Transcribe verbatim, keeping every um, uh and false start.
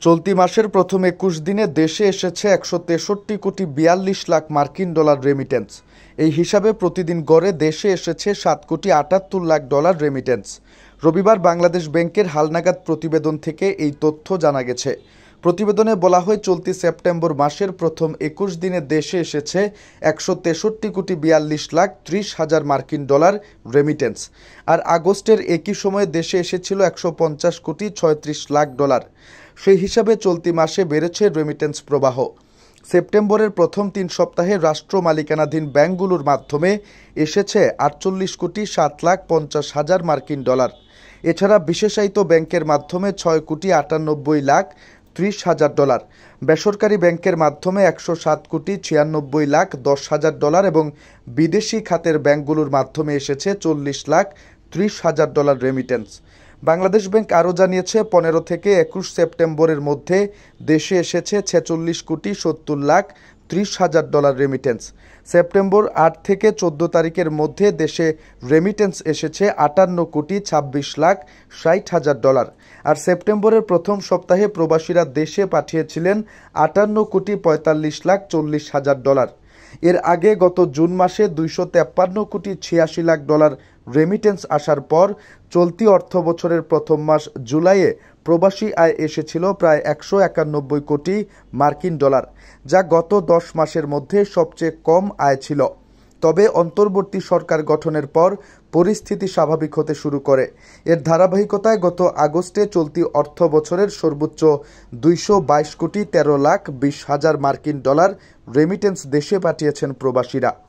চলতি মাসের প্রথম একুশ দিনে দেশে এসেছে একশো তেষট্টি কোটি বিয়াল্লিশ লাখ মার্কিন ডলার রেমিটেন্স। এই হিসাবে প্রতিদিন গড়ে দেশে এসেছে সাত কোটি আটাত্তর লাখ ডলার রেমিটেন্স। রবিবার বাংলাদেশ ব্যাংকের হালনাগাদ প্রতিবেদন থেকে এই তথ্য জানা গেছে। প্রতিবেদনে বলা হয়, চলতি সেপ্টেম্বর মাসের প্রথম একুশ দিনে দেশে এসেছে একশো তেষট্টি কোটি বিয়াল্লিশ লাখ ত্রিশ হাজার মার্কিন ডলার রেমিটেন্স। আর আগস্টের একই সময়ে দেশে এসেছিল একশো পঞ্চাশ কোটি ছয়ত্রিশ লাখ ডলার। সেই হিসাবে চলতি মাসে বেড়েছে রেমিটেন্স প্রবাহ। সেপ্টেম্বরের প্রথম তিন সপ্তাহে রাষ্ট্র মালিকানাধীন ব্যাংকগুলোর মাধ্যমে এসেছে আটচল্লিশ কোটি সাত লাখ পঞ্চাশ হাজার মার্কিন ডলার। এছাড়া বিশেষায়িত ব্যাংকের মাধ্যমে ছয় কোটি আটানব্বই লাখ ত্রিশ হাজার ডলার, বেসরকারি ব্যাংকের মাধ্যমে একশো সাত কোটি ছিয়ানব্বই লাখ দশ হাজার ডলার এবং বিদেশি খাতের ব্যাংকগুলোর মাধ্যমে এসেছে চল্লিশ লাখ ত্রিশ হাজার ডলার রেমিটেন্স। বাংলাদেশ ব্যাংক আরও জানিয়েছে, পনেরো থেকে একুশ সেপ্টেম্বরের মধ্যে দেশে এসেছে ছেচল্লিশ কোটি সত্তর লাখ ত্রিশ হাজার ডলার রেমিটেন্স। সেপ্টেম্বর আট থেকে চোদ্দ তারিখের মধ্যে দেশে রেমিটেন্স এসেছে আটান্ন কোটি ছাব্বিশ লাখ ষাট হাজার ডলার। আর সেপ্টেম্বরের প্রথম সপ্তাহে প্রবাসীরা দেশে পাঠিয়েছিলেন আটান্ন কোটি পঁয়তাল্লিশ লাখ চল্লিশ হাজার ডলার। এর আগে গত জুন মাসে দুইশো তেপ্পান্ন কোটি ছিয়াশি লাখ ডলার রেমিটেন্স আসার পর চলতি অর্থ বছরের প্রথম মাস জুলাইয়ে প্রবাসী আয় এসেছিল প্রায় একশো একানব্বই কোটি মার্কিন ডলার, যা গত দশ মাসের মধ্যে সবচেয়ে কম আয় ছিল। তবে অন্তর্বর্তী সরকার গঠনের পর পরিস্থিতি স্বাভাবিক হতে শুরু করে। এর ধারাবাহিকতায় গত আগস্টে চলতি অর্থ বছরের সর্বোচ্চ দুইশো বাইশ কোটি তেরো লাখ বিশ হাজার মার্কিন ডলার রেমিটেন্স দেশে পাঠিয়েছেন প্রবাসীরা।